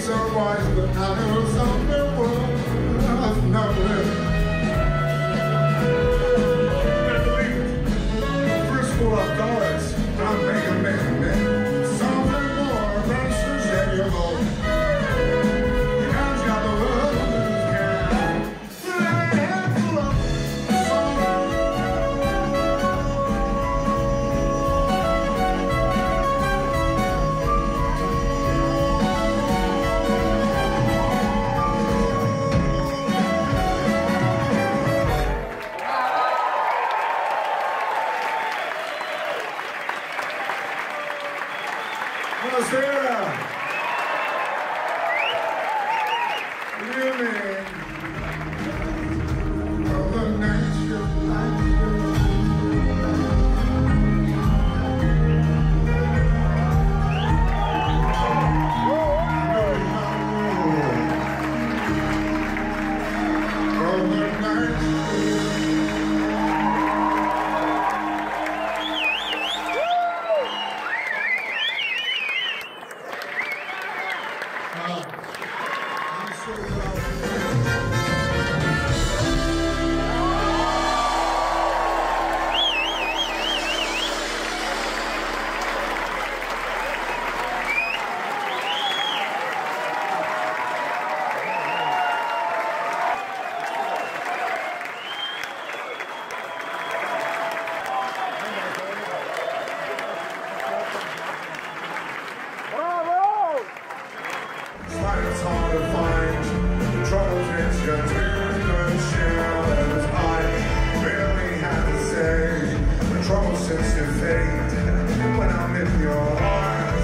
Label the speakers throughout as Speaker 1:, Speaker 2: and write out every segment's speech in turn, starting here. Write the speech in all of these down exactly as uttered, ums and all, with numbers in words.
Speaker 1: so wise, but I know something worth knowing. I believe first full of dollars, I'm making man, man. Something more than success, you know. You guys got the world, can I have full of Buonasera! Good evening! Of the nature I it's hard to find troubles it's your turn to share as I really have to say the trouble seems to fade when I'm in your arms.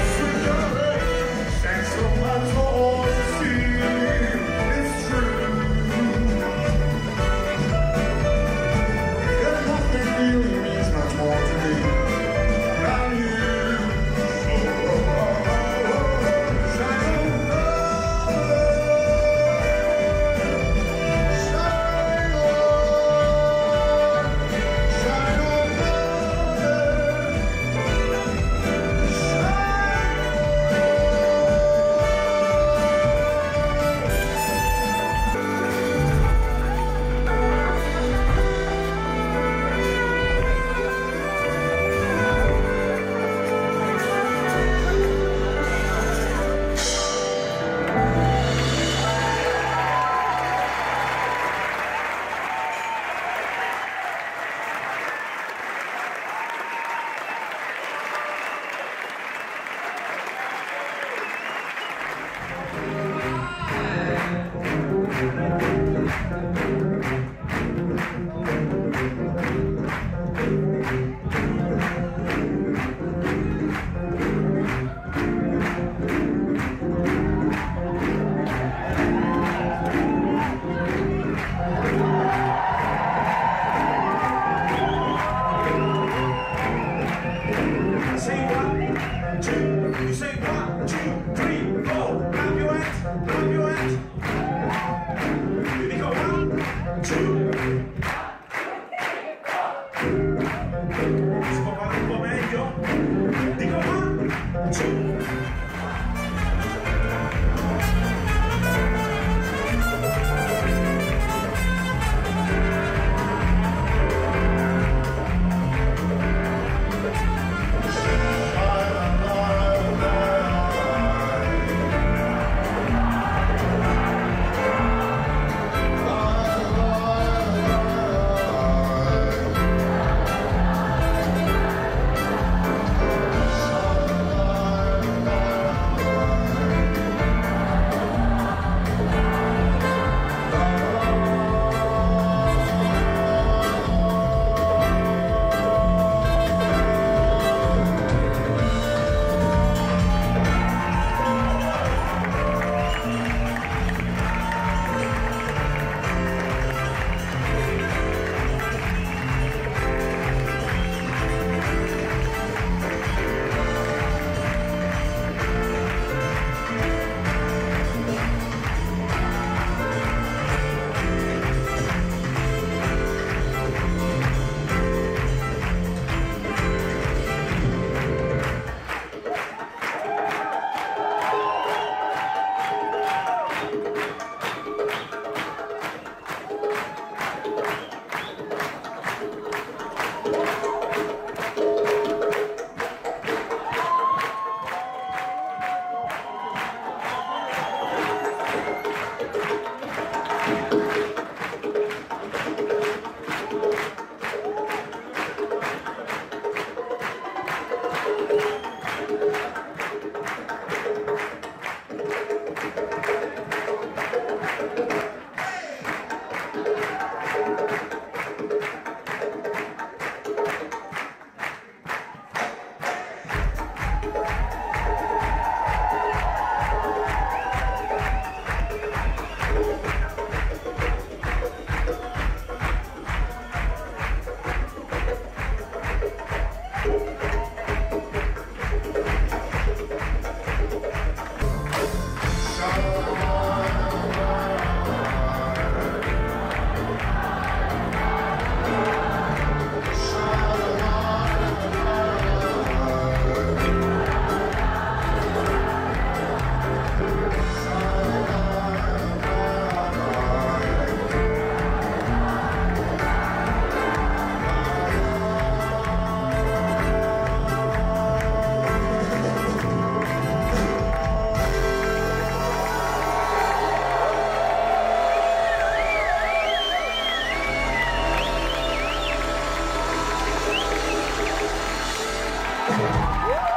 Speaker 1: Thanks so much for all to see. It's true. That nothing really means much more to me than you.
Speaker 2: Woo!